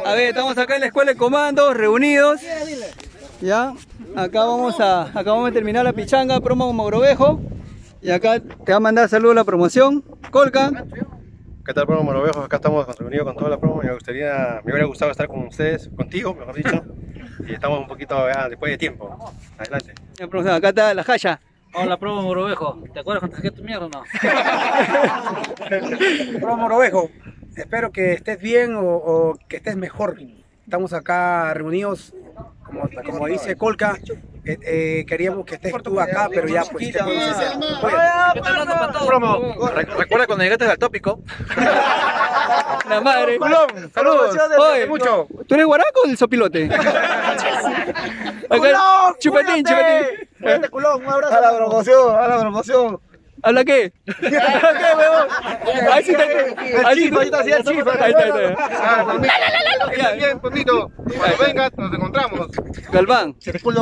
A ver, estamos acá en la escuela de comandos, reunidos. Ya, acabamos de terminar la pichanga, promo Mogrovejo. Y acá te va a mandar saludos la promoción. Colca. ¿Qué tal, promo Mogrovejo? Acá estamos reunidos con toda la promo. Me hubiera gustado estar con ustedes, contigo, mejor dicho. Y estamos un poquito después de tiempo. Adelante. Acá está la Jaya. Hola, promo Mogrovejo. ¿Te acuerdas cuando traje tu mierda o no? Promo Mogrovejo, espero que estés bien o que estés mejor. Estamos acá reunidos, como dice Colca. Queríamos que estés tú acá, pero ya pues te podemos hacer. Promo, recuerda cuando llegaste al tópico. La madre. Culón, saludos. Oye, mucho. ¿Tú eres guaraco o el sopilote? ¡Culón! Chupetín. Cuídate, Culón, un abrazo. A la promoción. ¿Habla qué? ¿Qué, huevón? Ahí sí Ahí está. Bien, bonito. Cuando vengas, nos encontramos. Galván.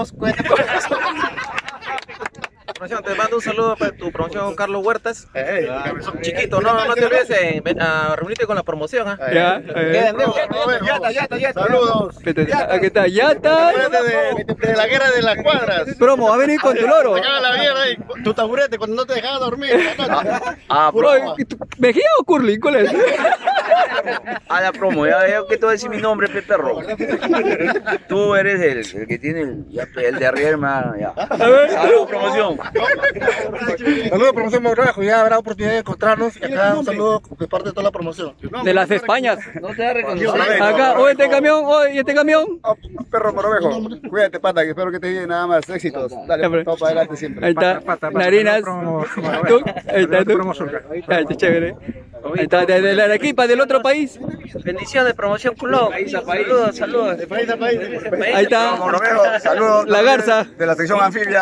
Te mando un saludo para tu promoción, Carlos Huertas. Chiquito, no te olvides a reunirte con la promoción. Ya. Yata. Saludos. Aquí está Yata. De la guerra de las cuadras. Promo, va a venir con tu loro. Te caga la mierda ahí. Tu taburete cuando no te dejaba dormir. Promo. ¿Mejía o Curly? ¿Cuál es? A la promo, ya veo que tú decís mi nombre, perro. Tú eres el que tiene el de arriba, ya. Saludos, promoción. Saludos, promoción Mogrovejo. Ya habrá oportunidad de encontrarnos. Y acá un saludo de parte de toda la promoción. De las Españas. No te da reconocido. Acá, este camión. Perro Mogrovejo. Cuídate, pata, que espero que te llegue nada más. Éxitos. Dale, todo para adelante siempre. Ahí está, Narinas. ¿Tú? Ahí está, tú. Ahí está, chévere. Ahí está, de la Arequipa, del otro país. Bendiciones, promoción Culón. Saludos. De país a país. Ahí está. Mogrovejo, saludos. La Garza. De la sección anfibia.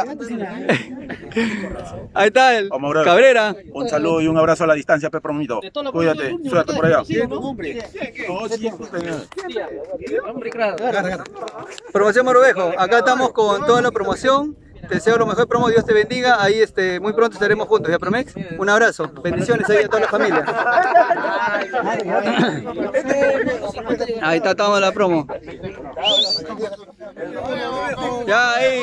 Ahí está el Cabrera. Un saludo y un abrazo a la distancia, Pe Promito. Cuídate, suerte por allá. Promoción Mogrovejo. Acá estamos con toda la promoción. Te deseo lo mejor, promo. Dios te bendiga. Ahí muy pronto estaremos juntos, ¿ya, Promex? Un abrazo. Bendiciones ahí a toda la familia. Ahí está toda la promo. Ya, ahí.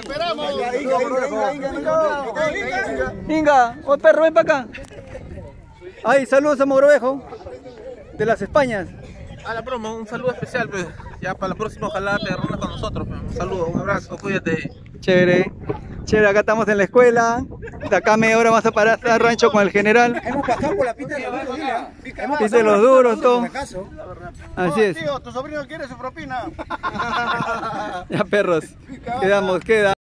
Inga, perro, ven para acá. Ay, saludos a Mogrovejo. De las Españas. A la promo, un saludo especial, pues. Ya para la próxima, ojalá te reúnas con nosotros. Pues. Un saludo, un abrazo, cuídate. Chévere, acá estamos en la escuela. De acá media hora vas a parar a rancho con el general. Hemos pasado por la pista de los duros, Pista de los duros, todo. Así es. Tío, tu sobrino quiere su propina. Ya, perros. Queda.